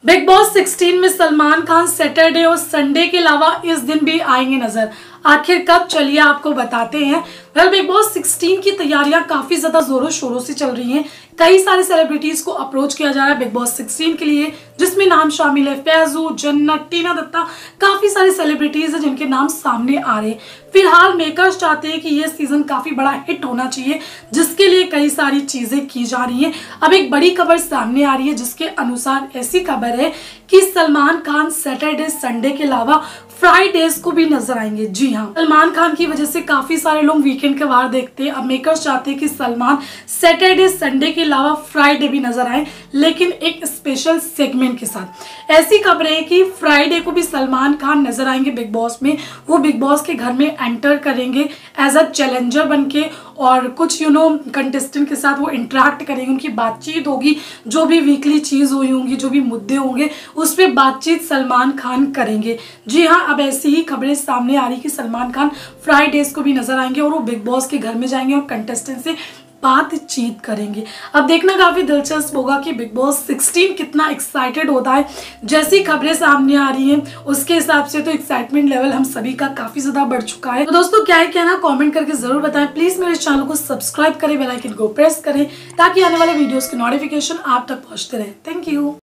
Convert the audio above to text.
Big Boss 16 में Salman Khan Saturday और Sunday के अलावा इस दिन भी आएंगे नजर। आखिर कब, चलिए आपको बताते हैं। बिग बॉस 16 की तैयारियां काफी ज्यादा जोरों शोरों से चल रही हैं। कई सारे सेलिब्रिटीज को अप्रोच किया जा रहा है बिग बॉस 16 के लिए, जिसमें नाम शामिल है फैजू, जन्नत, टीना दत्ता। काफी सारे सेलिब्रिटीज हैं जिनके नाम सामने आ रहे हैं। फिलहाल मेकर्स चाहते हैं कि यह सीजन काफी बड़ा हिट होना चाहिए, जिसके लिए कई सारी चीजें की जा रही हैं। अब एक बड़ी खबर सामने आ रही है, जिसके अनुसार ऐसी खबर है कि सलमान खान सैटरडे संडे के अलावा फ्राइडेज को भी नजर आएंगे। जी हाँ, सलमान खान की वजह से काफी सारे लोग वीकेंड के वार देखते हैं। अब मेकर्स चाहते हैं कि सलमान सैटरडे संडे के अलावा फ्राइडे भी नजर आए, लेकिन एक स्पेशल सेगमेंट के साथ। ऐसी खबरें हैं कि फ्राइडे को भी सलमान खान नजर आएंगे बिग बॉस में। वो बिग बॉस के घर में एंटर करेंगे एज अ चैलेंजर बनके, और कुछ कंटेस्टेंट के साथ वो इंटरेक्ट करेंगे। उनकी बातचीत होगी, जो भी वीकली चीज हुई होंगी, जो भी मुद्दे होंगे, उस पर बातचीत सलमान खान करेंगे। जी हाँ, अब ऐसी ही खबरें सामने आ रही कि सलमान खान फ्राइडेज को भी नजर आएंगे और वो बिग बॉस के घर में जाएंगे और कंटेस्टेंट से बातचीत करेंगे। अब देखना काफी दिलचस्प होगा कि बिग बॉस 16 कितना एक्साइटेड होता है। जैसी खबरें सामने आ रही हैं, उसके हिसाब से तो एक्साइटमेंट लेवल हम सभी का काफी ज्यादा बढ़ चुका है। तो दोस्तों, क्या है कहना कमेंट करके जरूर बताएं। प्लीज मेरे चैनल को सब्सक्राइब करें, बेल आइकन को प्रेस करें, ताकि आने वाले वीडियोस की नोटिफिकेशन आप तक पहुंचते रहे। Thank you.